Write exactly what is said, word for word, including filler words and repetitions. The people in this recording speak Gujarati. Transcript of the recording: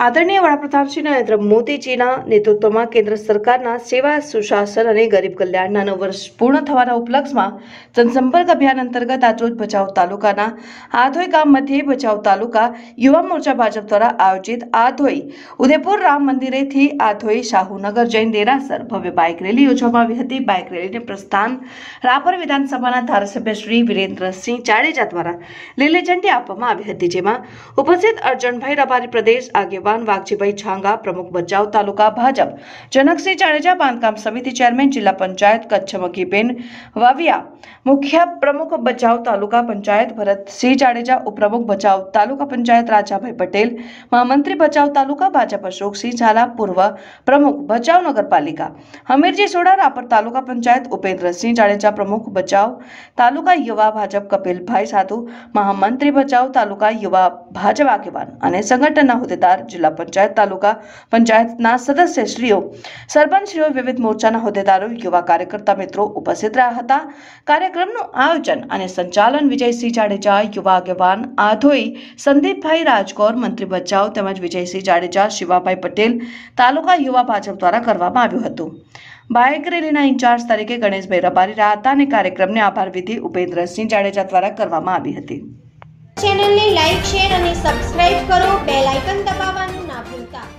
આદરણીય વડાપ્રધાન શ્રી નરેન્દ્ર મોદીજીના નેતૃત્વમાં કેન્દ્ર સરકારના સેવા સુશાસન અને ગરીબ કલ્યાણના નવ વર્ષ પૂર્ણ થવાના ઉપલક્ષમાં જનસંપર્ક અભિયાન અંતર્ગત આજરોજ ભચાઉ તાલુકાના આધોઈ ગામ મધ્યે ભચાઉ તાલુકા યુવા મોરચા ભાજપ દ્વારા આયોજિત આધોઈ ઉદયપુર રામ મંદિરેથી આધોઈ શાહુનગર જૈન દેરાસર ભવ્ય બાઇક રેલી યોજવામાં આવી હતી। બાઇક રેલીને પ્રસ્થાન રાપર વિધાનસભાના ધારાસભ્ય શ્રી વિરેન્દ્રસિંહ જાડેજા દ્વારા લીલી ઝંડી આપવામાં આવી હતી, જેમાં ઉપસ્થિત અર્જણભાઈ રબારી પ્રદેશ આગેવાન વાઘજીભાઈ છાંગા પ્રમુખ ભચાઉ તાલુકા ભાજપ, જનકસિંહ જાડેજા બાંધકામ સમિતિ ચેરમેન જિલ્લા પંચાયત કચ્છ મકીબેન વાવિયા, મુખ્ય પ્રમુખ ભચાઉ તાલુકા પંચાયત ભરતસિંહ જાડેજા, ઉપપ્રમુખ ભચાઉ તાલુકા પંચાયત રાજાભાઈ પટેલ, મહામંત્રી ભચાઉ તાલુકા ભાજપ અશોકસિંહ ઝાલા, પૂર્વ પ્રમુખ ભચાઉ નગરપાલિકા હમીરજી સોડા, રાપર તાલુકા પંચાયત ઉપેન્દ્રસિંહ જાડેજા, પ્રમુખ ભચાઉ તાલુકા યુવા ભાજપ કપિલભાઈ સાધુ, મહામંત્રી ભચાઉ તાલુકા યુવા ભાજપ આગેવાન અને સંગઠનના હોદ્દેદાર, જિલ્લા પંચાયત તાલુકા પંચાયતના સદસ્યશ્રીઓ, સરપંચશ્રીઓ, વિવિધ મોરચાના હોદ્દેદારો, યુવા કાર્યકર્તા મિત્રો ઉપસ્થિત રહ્યા હતા। કાર્યક્રમનું આયોજન અને સંચાલન વિજયસિંહ જાડેજા, યુવા આગેવાન આધોઈ સંદીપભાઈ રાજગોર, મંત્રી ભચાઉ તેમજ વિજયસિંહ જાડેજા, શિવાભાઈ પટેલ, તાલુકા યુવા ભાજપ દ્વારા કરવામાં આવ્યું હતું। બાઇક રેલીના ઇન્ચાર્જ તરીકે ગણેશભાઈ રબારી રહ્યા હતા અને કાર્યક્રમને આભાર વિધિ ઉપેન્દ્રસિંહ જાડેજા દ્વારા કરવામાં આવી હતી। ચેનલને લાઈક, શેર અને સબસ્ક્રાઇબ કરો, બેલ આઇકન દબાવવાનું ના ભૂલતા।